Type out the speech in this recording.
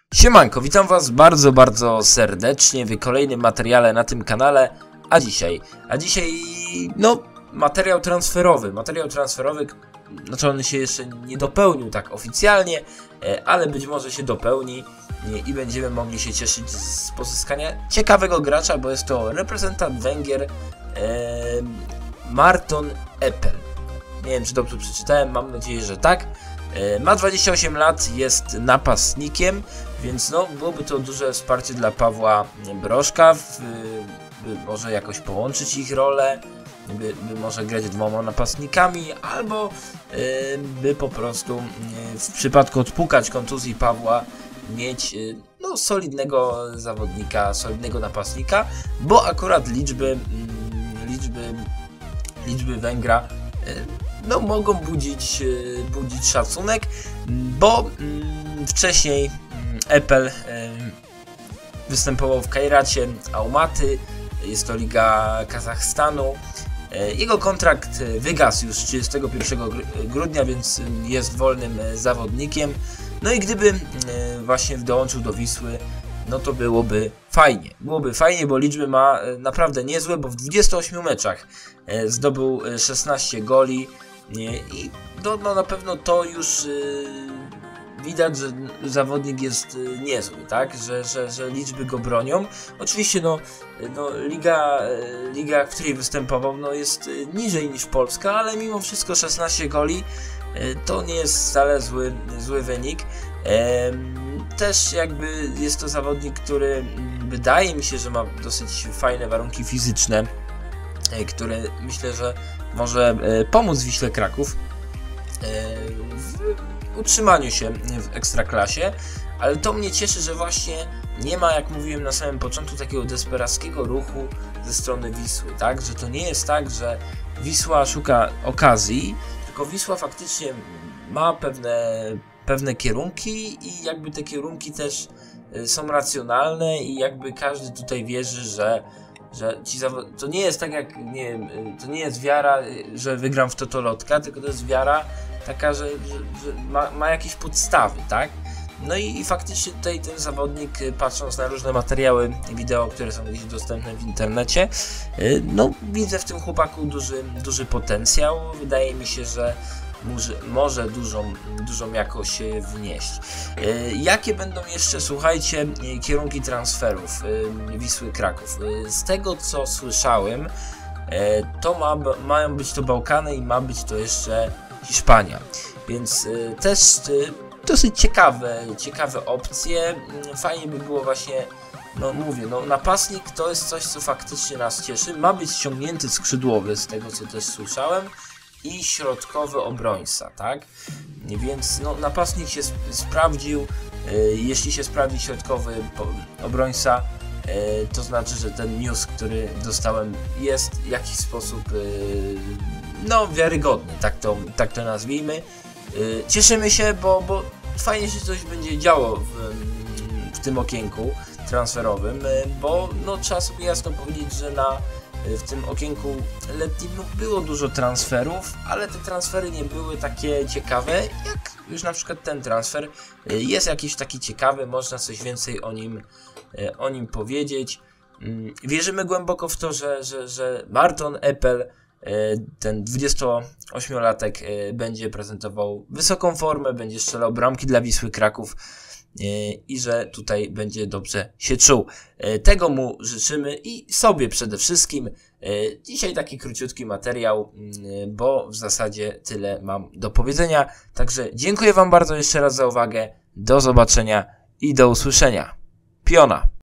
Siemanko, witam was bardzo serdecznie w kolejnym materiale na tym kanale. A dzisiaj, no, materiał transferowy, znaczy on się jeszcze nie dopełnił tak oficjalnie, ale być może się dopełni i będziemy mogli się cieszyć z pozyskania ciekawego gracza, bo jest to reprezentant Węgier, Márton Epel. Nie wiem, czy dobrze przeczytałem, mam nadzieję, że tak. Ma 28 lat, jest napastnikiem, więc no, byłoby to duże wsparcie dla Pawła Brożka, by może jakoś połączyć ich rolę, by może grać dwoma napastnikami, albo by po prostu w przypadku odpukać kontuzji Pawła mieć no, solidnego zawodnika, solidnego napastnika, bo akurat liczby Węgra no, mogą budzić szacunek, bo wcześniej Epel występował w Kajracie Almaty, jest to liga Kazachstanu. Jego kontrakt wygasł już 31 grudnia, więc jest wolnym zawodnikiem. No i gdyby właśnie dołączył do Wisły, no to byłoby fajnie. Bo liczby ma naprawdę niezłe, bo w 28 meczach zdobył 16 goli i no na pewno to już widać, że zawodnik jest niezły, tak? Że liczby go bronią. Oczywiście no liga, w której występował, no jest niżej niż Polska, ale mimo wszystko 16 goli to nie jest wcale zły wynik. Też jakby jest to zawodnik, który wydaje mi się, że ma dosyć fajne warunki fizyczne, które myślę, że może pomóc Wiśle Kraków w utrzymaniu się w Ekstraklasie, ale to mnie cieszy, że właśnie nie ma, jak mówiłem na samym początku, takiego desperackiego ruchu ze strony Wisły, tak? Że to nie jest tak, że Wisła szuka okazji, tylko Wisła faktycznie ma pewne kierunki i jakby te kierunki też są racjonalne i jakby każdy tutaj wierzy, że to nie jest tak jak, nie wiem, to nie jest wiara, że wygram w totolotka, tylko to jest wiara taka, że ma jakieś podstawy, tak? No i faktycznie tutaj ten zawodnik, patrząc na różne materiały wideo, które są gdzieś dostępne w internecie, no widzę w tym chłopaku duży potencjał. Wydaje mi się, że może dużą jakość wnieść. Jakie będą jeszcze, słuchajcie, kierunki transferów Wisły Kraków? Z tego co słyszałem, to mają być to Bałkany i ma być to jeszcze Hiszpania, więc też dosyć ciekawe opcje. Fajnie by było właśnie, no mówię, no napastnik to jest coś, co faktycznie nas cieszy. Ma być ściągnięty skrzydłowy, z tego co też słyszałem, i środkowy obrońca, tak? Więc no, napastnik się sprawdził. Jeśli się sprawdzi środkowy obrońca, to znaczy, że ten news, który dostałem, jest w jakiś sposób no wiarygodny, tak to nazwijmy. Cieszymy się, bo fajnie się coś będzie działo w tym okienku transferowym, bo no, trzeba sobie jasno powiedzieć, że w tym okienku letnim było dużo transferów, ale te transfery nie były takie ciekawe, jak już na przykład ten transfer jest jakiś taki ciekawy, można coś więcej o nim powiedzieć. Wierzymy głęboko w to, że Márton Epel, ten 28-latek, będzie prezentował wysoką formę, będzie strzelał bramki dla Wisły Kraków i że tutaj będzie dobrze się czuł. Tego mu życzymy i sobie przede wszystkim. Dzisiaj taki króciutki materiał, bo w zasadzie tyle mam do powiedzenia. Także dziękuję wam bardzo jeszcze raz za uwagę. Do zobaczenia i do usłyszenia. Piona!